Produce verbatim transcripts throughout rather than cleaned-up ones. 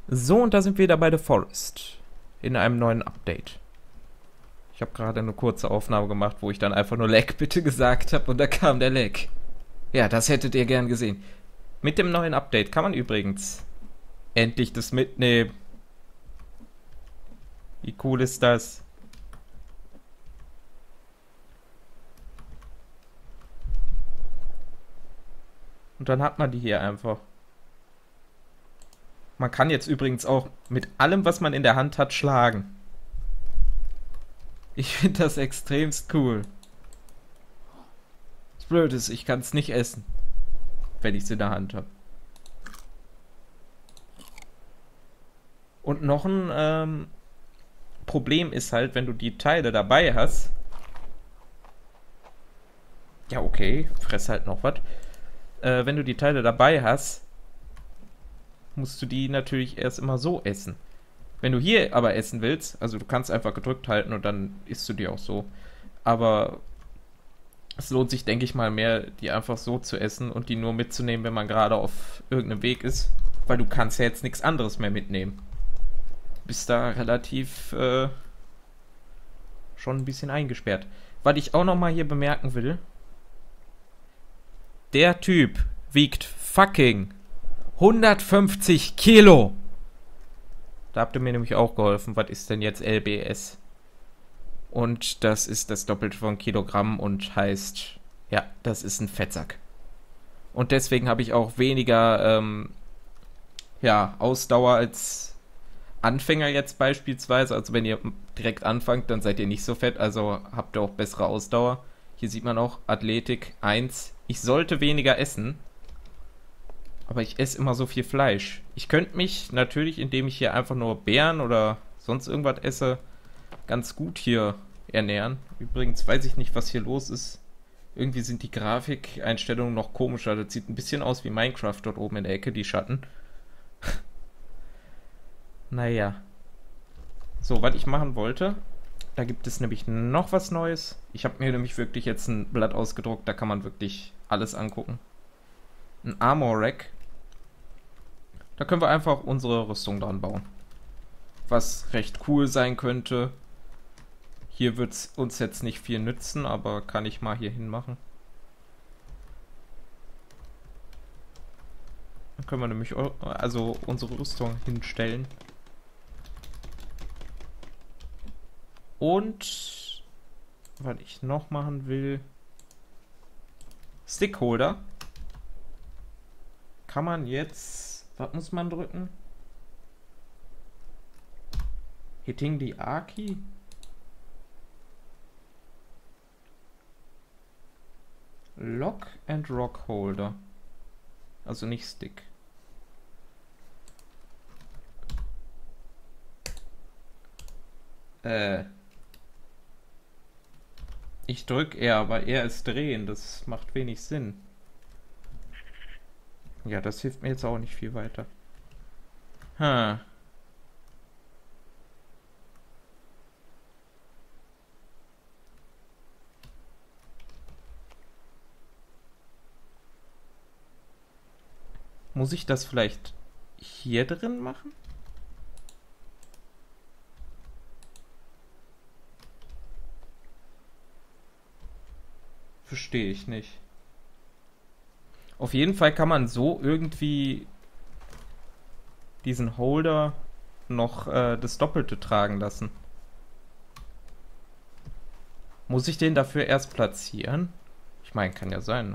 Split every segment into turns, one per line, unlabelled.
So, und da sind wir wieder bei The Forest. In einem neuen Update. Ich habe gerade eine kurze Aufnahme gemacht, wo ich dann einfach nur Lag bitte gesagt habe und da kam der Lag. Ja, das hättet ihr gern gesehen. Mit dem neuen Update kann man übrigens endlich das mitnehmen. Wie cool ist das? Und dann hat man die hier einfach. Man kann jetzt übrigens auch mit allem, was man in der Hand hat, schlagen. Ich finde das extremst cool. Das Blöde ist, ich kann es nicht essen, wenn ich es in der Hand habe. Und noch ein ähm, Problem ist halt, wenn du die Teile dabei hast. Ja, okay, fress halt noch was. Äh, wenn du die Teile dabei hast, musst du die natürlich erst immer so essen. Wenn du hier aber essen willst, also du kannst einfach gedrückt halten und dann isst du die auch so. Aber es lohnt sich, denke ich mal, mehr, die einfach so zu essen und die nur mitzunehmen, wenn man gerade auf irgendeinem Weg ist. Weil du kannst ja jetzt nichts anderes mehr mitnehmen. Du bist da relativ äh, schon ein bisschen eingesperrt. Was ich auch nochmal hier bemerken will, der Typ wiegt fucking hundertfünfzig Kilo. Da habt ihr mir nämlich auch geholfen. Was ist denn jetzt L B S? Und das ist das Doppelte von Kilogramm und heißt, ja, das ist ein Fettsack. Und deswegen habe ich auch weniger, ähm, ja, Ausdauer als Anfänger jetzt beispielsweise. Also wenn ihr direkt anfangt, dann seid ihr nicht so fett, also habt ihr auch bessere Ausdauer. Hier sieht man auch Athletik eins. Ich sollte weniger essen. Aber ich esse immer so viel Fleisch. Ich könnte mich natürlich, indem ich hier einfach nur Beeren oder sonst irgendwas esse, ganz gut hier ernähren. Übrigens weiß ich nicht, was hier los ist. Irgendwie sind die Grafikeinstellungen noch komischer. Das sieht ein bisschen aus wie Minecraft dort oben in der Ecke, die Schatten. Naja. So, was ich machen wollte, da gibt es nämlich noch was Neues. Ich habe mir nämlich wirklich jetzt ein Blatt ausgedruckt, da kann man wirklich alles angucken. Ein Armor Rack. Da können wir einfach unsere Rüstung dran bauen. Was recht cool sein könnte. Hier wird es uns jetzt nicht viel nützen, aber kann ich mal hier hinmachen. Dann können wir nämlich also unsere Rüstung hinstellen. Und was ich noch machen will, Stickholder. Kann man jetzt, was muss man drücken? Hitting the A-Key? Lock and Rock Holder. Also nicht Stick. Äh. Ich drück R, aber R ist drehen. Das macht wenig Sinn. Ja, das hilft mir jetzt auch nicht viel weiter. Hm. Muss ich das vielleicht hier drin machen? Verstehe ich nicht. Auf jeden Fall kann man so irgendwie diesen Holder noch äh, das Doppelte tragen lassen. Muss ich den dafür erst platzieren? Ich meine, kann ja sein. Ne?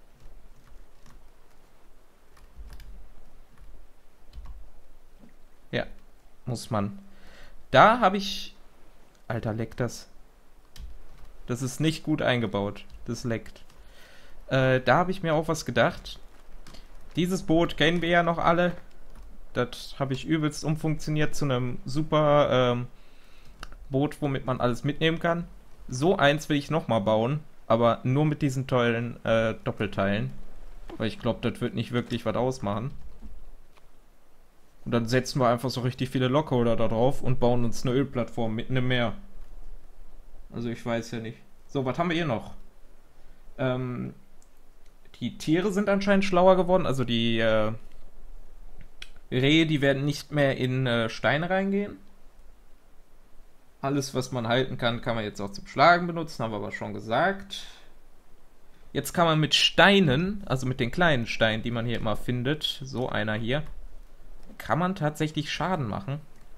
Ja, muss man. Da habe ich... Alter, leckt das. Das ist nicht gut eingebaut. Das leckt. Äh, da habe ich mir auch was gedacht. Dieses Boot kennen wir ja noch alle. Das habe ich übelst umfunktioniert zu einem super ähm, Boot, womit man alles mitnehmen kann. So eins will ich nochmal bauen, aber nur mit diesen tollen äh, Doppelteilen. Weil ich glaube, das wird nicht wirklich was ausmachen. Und dann setzen wir einfach so richtig viele Lockholder da drauf und bauen uns eine Ölplattform mitten im Meer. Also ich weiß ja nicht. So, was haben wir hier noch? Ähm, die Tiere sind anscheinend schlauer geworden. Also die äh, Rehe, die werden nicht mehr in äh, Steine reingehen. Alles, was man halten kann, kann man jetzt auch zum Schlagen benutzen, haben wir aber schon gesagt. Jetzt kann man mit Steinen, also mit den kleinen Steinen, die man hier immer findet, so einer hier, kann man tatsächlich Schaden machen.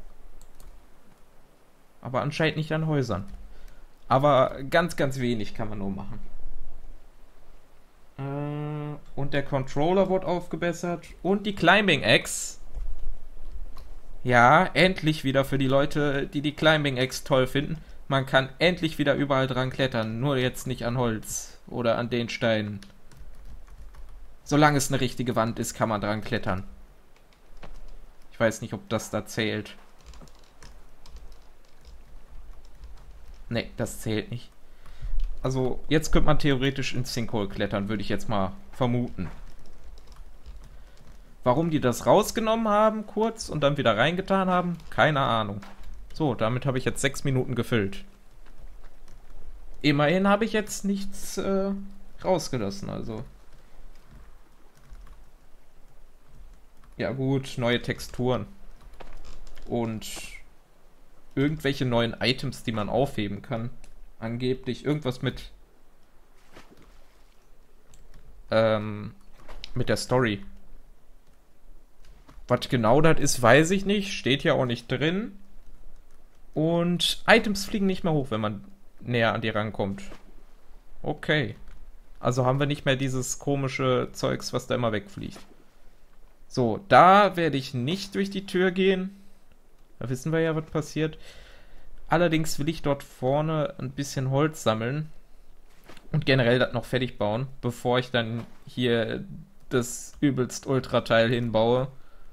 Aber anscheinend nicht an Häusern. Aber ganz, ganz wenig kann man nur machen. Äh, und der Controller wurde aufgebessert. Und die Climbing Axe. Ja, endlich wieder für die Leute, die die Climbing Axe toll finden. Man kann endlich wieder überall dran klettern. Nur jetzt nicht an Holz oder an den Steinen. Solange es eine richtige Wand ist, kann man dran klettern. Ich weiß nicht, ob das da zählt. Ne, das zählt nicht. Also, jetzt könnte man theoretisch ins Sinkhole klettern, würde ich jetzt mal vermuten. Warum die das rausgenommen haben, kurz, und dann wieder reingetan haben, keine Ahnung. So, damit habe ich jetzt sechs Minuten gefüllt. Immerhin habe ich jetzt nichts äh, rausgelassen, also. Ja gut, neue Texturen. Und irgendwelche neuen Items, die man aufheben kann. Angeblich irgendwas mit ähm, mit der Story. Was genau das ist, weiß ich nicht. Steht ja auch nicht drin. Und Items fliegen nicht mehr hoch, wenn man näher an die rankommt. Okay. Also haben wir nicht mehr dieses komische Zeugs, was da immer wegfliegt. So, da werde ich nicht durch die Tür gehen. Da wissen wir ja, was passiert. Allerdings will ich dort vorne ein bisschen Holz sammeln. Und generell das noch fertig bauen, bevor ich dann hier das übelst Ultra-Teil hinbaue.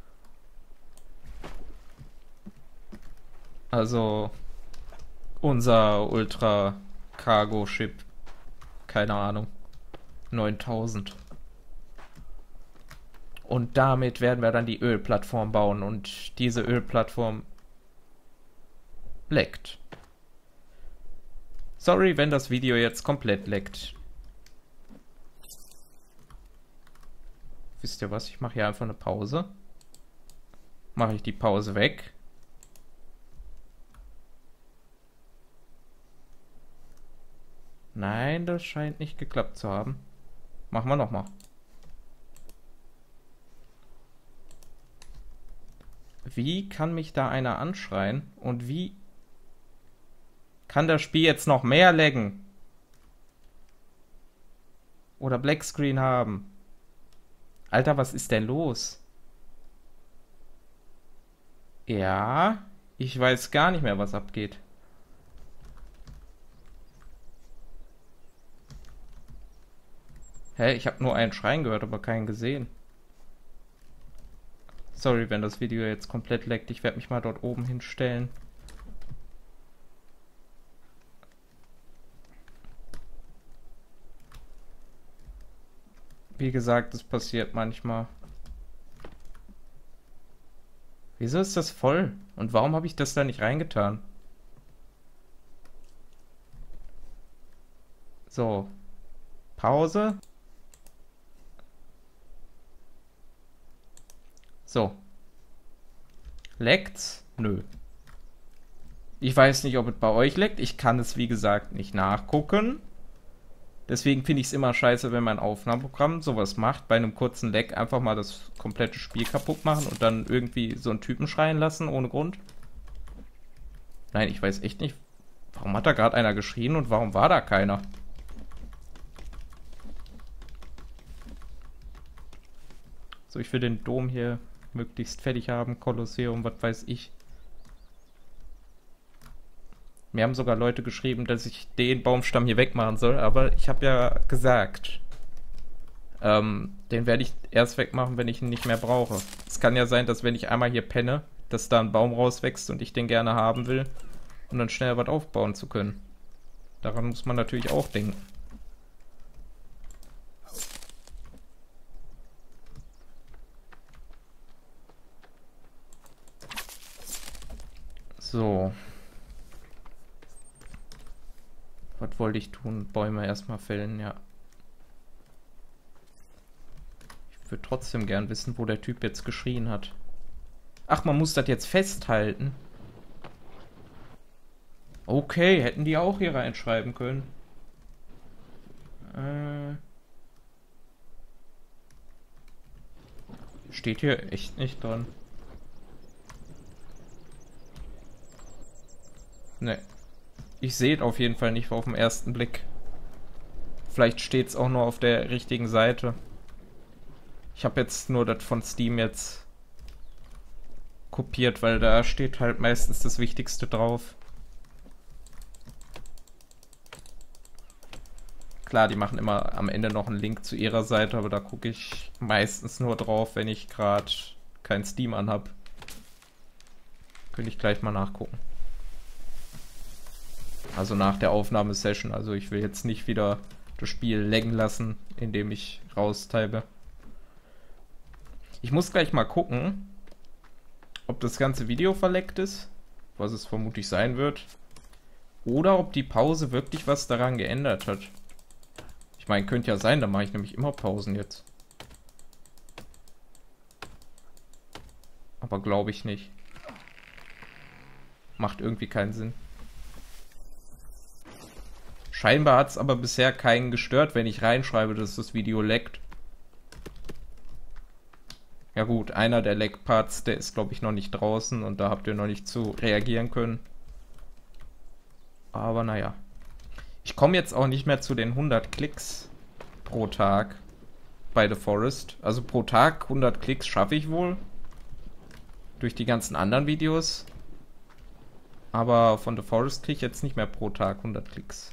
Also unser Ultra-Cargo-Ship. Keine Ahnung. neuntausend. Und damit werden wir dann die Ölplattform bauen. Und diese Ölplattform leckt. Sorry, wenn das Video jetzt komplett leckt. Wisst ihr was? Ich mache hier einfach eine Pause. Mache ich die Pause weg. Nein, das scheint nicht geklappt zu haben. Machen wir nochmal. Wie kann mich da einer anschreien? Und wie kann das Spiel jetzt noch mehr laggen? Oder Blackscreen haben? Alter, was ist denn los? Ja, ich weiß gar nicht mehr, was abgeht. Hä, ich habe nur einen Schreien gehört, aber keinen gesehen. Sorry, wenn das Video jetzt komplett laggt. Ich werde mich mal dort oben hinstellen. Wie gesagt, das passiert manchmal. Wieso ist das voll? Und warum habe ich das da nicht reingetan? So. Pause. So. Leckt's? Nö. Ich weiß nicht, ob es bei euch leckt. Ich kann es, wie gesagt, nicht nachgucken. Deswegen finde ich es immer scheiße, wenn mein Aufnahmeprogramm sowas macht. Bei einem kurzen Lag einfach mal das komplette Spiel kaputt machen und dann irgendwie so einen Typen schreien lassen, ohne Grund. Nein, ich weiß echt nicht. Warum hat da gerade einer geschrien und warum war da keiner? So, ich will den Dom hier möglichst fertig haben. Kolosseum, was weiß ich. Mir haben sogar Leute geschrieben, dass ich den Baumstamm hier wegmachen soll, aber ich habe ja gesagt, ähm, den werde ich erst wegmachen, wenn ich ihn nicht mehr brauche. Es kann ja sein, dass wenn ich einmal hier penne, dass da ein Baum rauswächst und ich den gerne haben will, um dann schnell was aufbauen zu können. Daran muss man natürlich auch denken. So. Was wollte ich tun? Bäume erstmal fällen, ja. Ich würde trotzdem gern wissen, wo der Typ jetzt geschrien hat. Ach, man muss das jetzt festhalten. Okay, hätten die auch hier reinschreiben können. Äh... Steht hier echt nicht dran. Ne. Ich sehe es auf jeden Fall nicht auf den ersten Blick. Vielleicht steht es auch nur auf der richtigen Seite. Ich habe jetzt nur das von Steam jetzt kopiert, weil da steht halt meistens das Wichtigste drauf. Klar, die machen immer am Ende noch einen Link zu ihrer Seite, aber da gucke ich meistens nur drauf, wenn ich gerade kein Steam anhab. Könnte ich gleich mal nachgucken. Also nach der Aufnahmesession. Also ich will jetzt nicht wieder das Spiel laggen lassen, indem ich raustype. Ich muss gleich mal gucken, ob das ganze Video verleckt ist, was es vermutlich sein wird, oder ob die Pause wirklich was daran geändert hat. Ich meine, könnte ja sein, da mache ich nämlich immer Pausen jetzt. Aber glaube ich nicht. Macht irgendwie keinen Sinn. Scheinbar hat es aber bisher keinen gestört, wenn ich reinschreibe, dass das Video laggt. Ja gut, einer der Lag-Parts, der ist glaube ich noch nicht draußen und da habt ihr noch nicht zu reagieren können. Aber naja. Ich komme jetzt auch nicht mehr zu den hundert Klicks pro Tag bei The Forest. Also pro Tag hundert Klicks schaffe ich wohl. Durch die ganzen anderen Videos. Aber von The Forest kriege ich jetzt nicht mehr pro Tag hundert Klicks.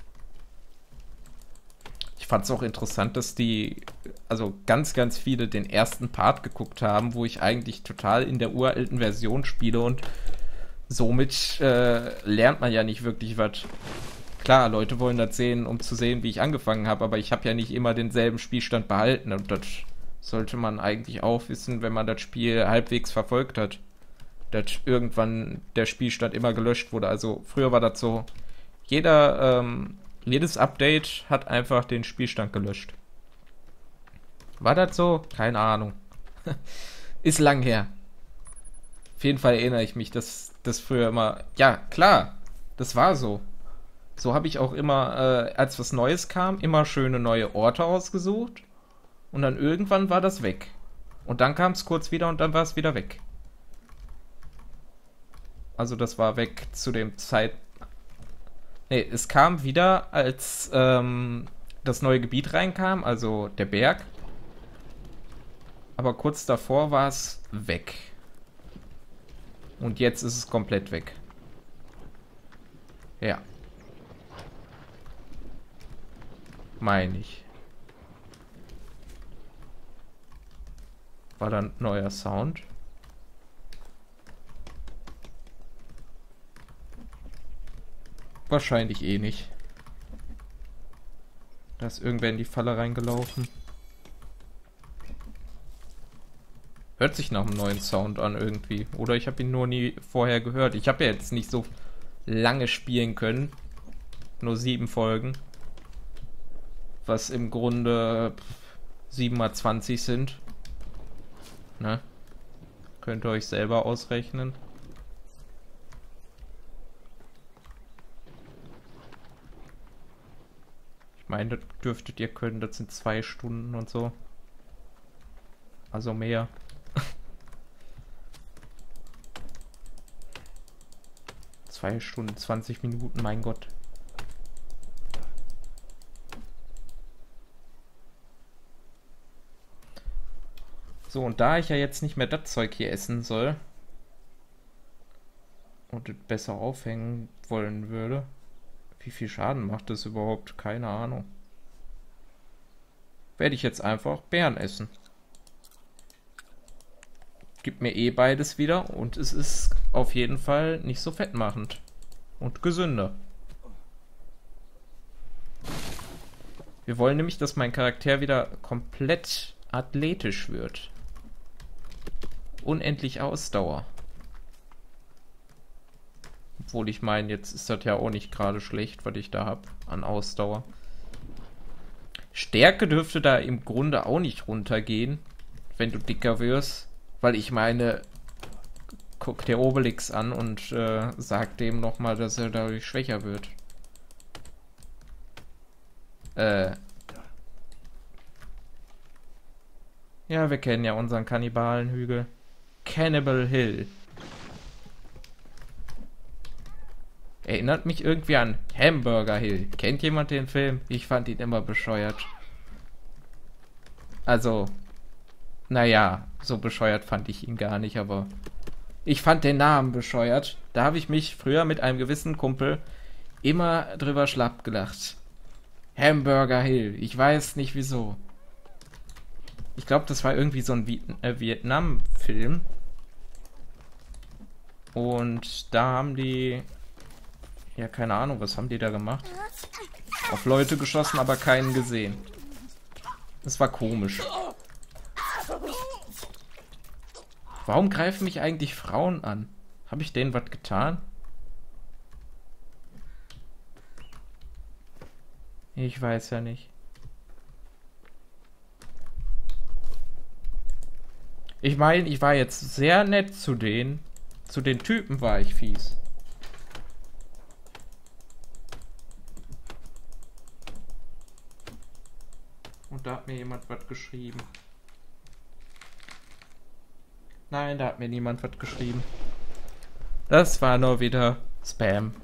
Ich fand es auch interessant, dass die, also ganz, ganz viele den ersten Part geguckt haben, wo ich eigentlich total in der uralten Version spiele und somit äh, lernt man ja nicht wirklich was. Klar, Leute wollen das sehen, um zu sehen, wie ich angefangen habe, aber ich habe ja nicht immer denselben Spielstand behalten und das sollte man eigentlich auch wissen, wenn man das Spiel halbwegs verfolgt hat. Dass irgendwann der Spielstand immer gelöscht wurde. Also früher war das so, jeder, ähm, jedes Update hat einfach den Spielstand gelöscht. War das so? Keine Ahnung. Ist lang her. Auf jeden Fall erinnere ich mich, dass das früher immer... Ja, klar, das war so. So habe ich auch immer, äh, als was Neues kam, immer schöne neue Orte ausgesucht. Und dann irgendwann war das weg. Und dann kam es kurz wieder und dann war es wieder weg. Also das war weg zu dem Zeit... Ne, es kam wieder, als ähm, das neue Gebiet reinkam, also der Berg. Aber kurz davor war es weg. Und jetzt ist es komplett weg. Ja. Meine ich. War da ein neuer Sound? Wahrscheinlich eh nicht. Da ist irgendwer in die Falle reingelaufen. Hört sich nach einem neuen Sound an irgendwie. Oder ich habe ihn nur nie vorher gehört. Ich habe ja jetzt nicht so lange spielen können. Nur sieben Folgen. Was im Grunde sieben mal zwanzig sind. Ne? Könnt ihr euch selber ausrechnen. Ich meine, das dürftet ihr können, das sind zwei Stunden und so. Also mehr. Zwei Stunden, zwanzig Minuten, mein Gott. So, und da ich ja jetzt nicht mehr das Zeug hier essen soll und es besser aufhängen wollen würde, wie viel Schaden macht das überhaupt? Keine Ahnung. Werde ich jetzt einfach Beeren essen. Gibt mir eh beides wieder und es ist auf jeden Fall nicht so fettmachend. Und gesünder. Wir wollen nämlich, dass mein Charakter wieder komplett athletisch wird. Unendlich Ausdauer. Obwohl ich meine, jetzt ist das ja auch nicht gerade schlecht, was ich da habe an Ausdauer. Stärke dürfte da im Grunde auch nicht runtergehen, wenn du dicker wirst. Weil ich meine, guckt der Obelix an und äh, sagt dem nochmal, dass er dadurch schwächer wird. Äh. Ja, wir kennen ja unseren Kannibalenhügel. Cannibal Hill. Erinnert mich irgendwie an Hamburger Hill. Kennt jemand den Film? Ich fand ihn immer bescheuert. Also, naja, so bescheuert fand ich ihn gar nicht, aber ich fand den Namen bescheuert. Da habe ich mich früher mit einem gewissen Kumpel immer drüber schlapp gelacht. Hamburger Hill. Ich weiß nicht wieso. Ich glaube, das war irgendwie so ein Viet äh, Vietnam-Film. Und da haben die... Ja, keine Ahnung, was haben die da gemacht? Auf Leute geschossen, aber keinen gesehen. Das war komisch. Warum greifen mich eigentlich Frauen an? Habe ich denen was getan? Ich weiß ja nicht. Ich meine, ich war jetzt sehr nett zu denen. Zu den Typen war ich fies. Und da hat mir jemand was geschrieben. Nein, da hat mir niemand was geschrieben. Das war nur wieder Spam.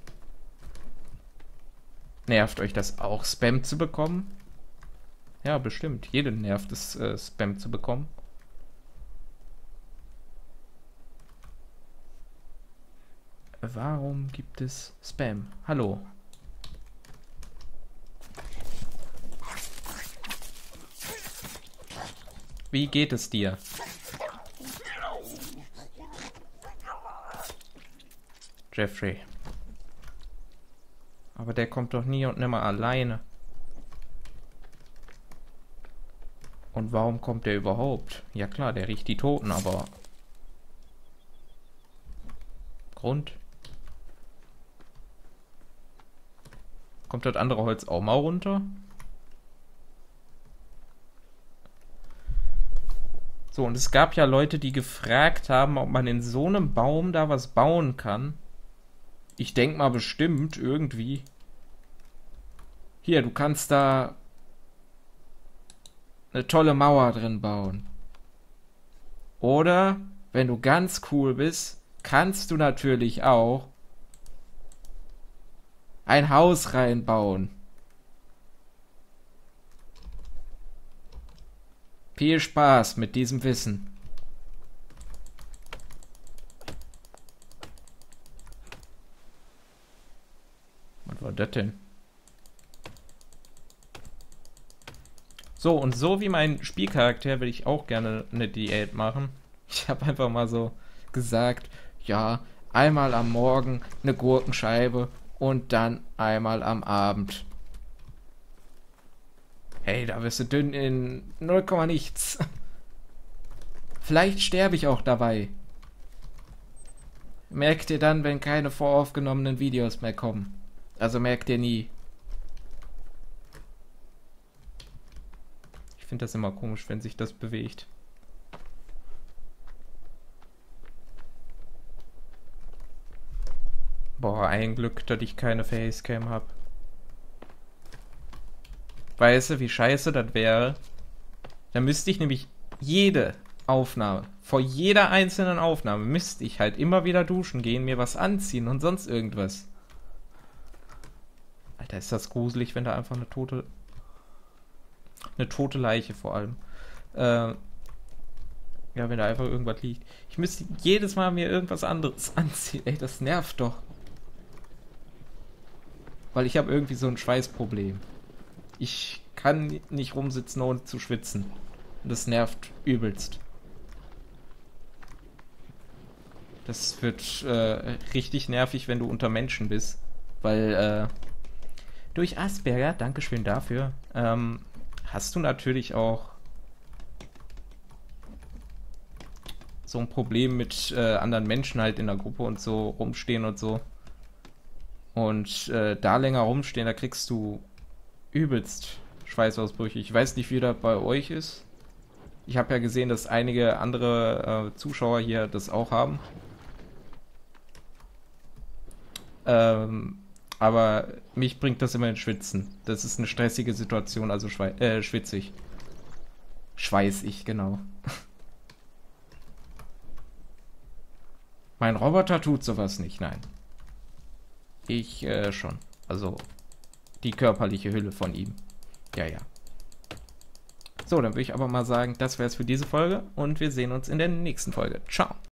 Nervt euch das auch, Spam zu bekommen? Ja, bestimmt. Jeden nervt es, äh, Spam zu bekommen. Warum gibt es Spam? Hallo. Wie geht es dir? Jeffrey. Aber der kommt doch nie und nimmer alleine. Und warum kommt der überhaupt? Ja klar, der riecht die Toten, aber... Grund? Kommt das andere Holz auch mal runter? So, und es gab ja Leute, die gefragt haben, ob man in so einem Baum da was bauen kann. Ich denke mal bestimmt, irgendwie. Hier, du kannst da eine tolle Mauer drin bauen. Oder, wenn du ganz cool bist, kannst du natürlich auch ein Haus reinbauen. Viel Spaß mit diesem Wissen. Was war das denn? So, und so wie mein Spielcharakter will ich auch gerne eine Diät machen. Ich habe einfach mal so gesagt, ja, einmal am Morgen eine Gurkenscheibe und dann einmal am Abend. Hey, da wirst du dünn in null Komma nichts. Vielleicht sterbe ich auch dabei. Merkt ihr dann, wenn keine voraufgenommenen Videos mehr kommen. Also merkt ihr nie. Ich finde das immer komisch, wenn sich das bewegt. Boah, ein Glück, dass ich keine Facecam habe. Weißt du, wie scheiße das wäre? Dann müsste ich nämlich jede Aufnahme, vor jeder einzelnen Aufnahme, müsste ich halt immer wieder duschen gehen, mir was anziehen und sonst irgendwas. Alter, ist das gruselig, wenn da einfach eine tote... Eine tote Leiche vor allem. Äh, ja, wenn da einfach irgendwas liegt. Ich müsste jedes Mal mir irgendwas anderes anziehen. Ey, das nervt doch. Weil ich habe irgendwie so ein Schweißproblem. Ich kann nicht rumsitzen, ohne zu schwitzen. Und das nervt übelst. Das wird äh, richtig nervig, wenn du unter Menschen bist. Weil äh, durch Asperger, Dankeschön dafür, ähm, hast du natürlich auch so ein Problem mit äh, anderen Menschen halt in der Gruppe und so rumstehen und so. Und äh, da länger rumstehen, da kriegst du übelst Schweißausbrüche. Ich weiß nicht, wie das bei euch ist. Ich habe ja gesehen, dass einige andere äh, Zuschauer hier das auch haben. Ähm, aber mich bringt das immer in Schwitzen. Das ist eine stressige Situation, also schwei- äh, schwitzig. Schweißig, genau. Mein Roboter tut sowas nicht, nein. Ich äh, schon. Also die körperliche Hülle von ihm. Ja, ja. So, dann würde ich aber mal sagen, das wäre es für diese Folge und wir sehen uns in der nächsten Folge. Ciao.